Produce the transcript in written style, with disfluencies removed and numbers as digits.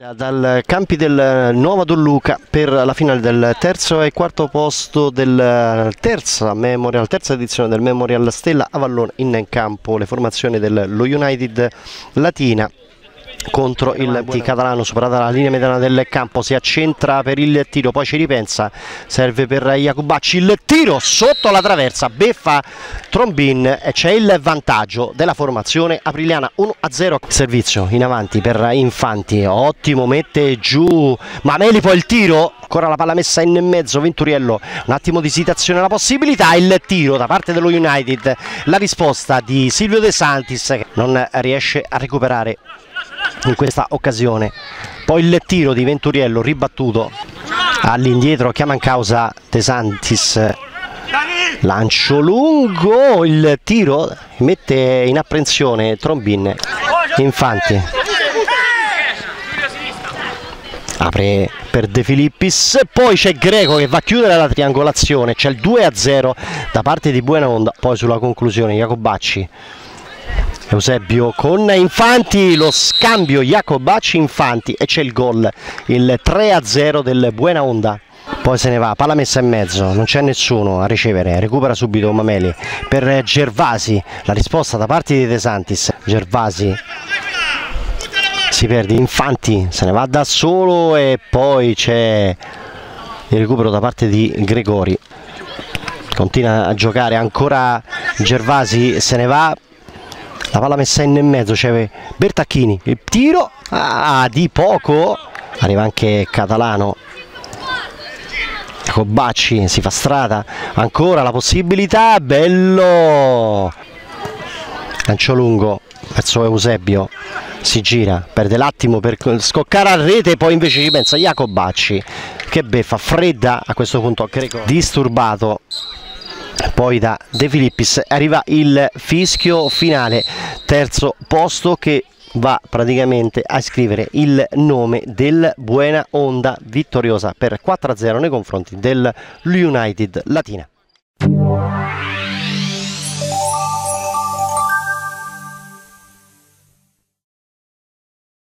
Dal campi del Nuova Don Luca per la finale del terzo e quarto posto del terza edizione del Memorial Stella Avallone. In campo le formazioni dello United Latina contro il Catalano. Superata la linea mediana del campo, si accentra per il tiro, poi ci ripensa, serve per Jacobacci, il tiro sotto la traversa, beffa Trombin e c'è il vantaggio della formazione apriliana. 1-0. Servizio in avanti per Infanti, ottimo, mette giù Mameli, poi il tiro, ancora la palla messa in mezzo, Venturiello, un attimo di esitazione, la possibilità, il tiro da parte dello United, la risposta di Silvio De Santis che non riesce a recuperare in questa occasione. Poi il tiro di Venturiello ribattuto all'indietro, chiama in causa De Santis, lancio lungo, il tiro mette in apprensione Trombin. Infatti apre per De Filippis, poi c'è Greco che va a chiudere la triangolazione, c'è il 2-0 da parte di Buenaonda. Poi sulla conclusione Jacobacci, Eusebio con Infanti, lo scambio Jacobacci-Infanti e c'è il gol, il 3-0 del Buenaonda. Poi se ne va, palla messa in mezzo, non c'è nessuno a ricevere, recupera subito Mameli per Gervasi, la risposta da parte di De Santis, Gervasi si perde, Infanti se ne va da solo e poi c'è il recupero da parte di Gregori, continua a giocare ancora Gervasi, se ne va. La palla messa in mezzo, c'è Bertacchini, il tiro di poco, arriva anche Catalano, Jacobacci si fa strada, ancora la possibilità, bello, lancio lungo verso Eusebio, si gira, perde l'attimo per scoccare a rete, poi invece ci pensa Jacobacci che beffa, fredda a questo punto Greco, disturbato poi da De Filippis. Arriva il fischio finale, terzo posto che va praticamente a scrivere il nome del Buenaonda, vittoriosa per 4-0 nei confronti del United Latina.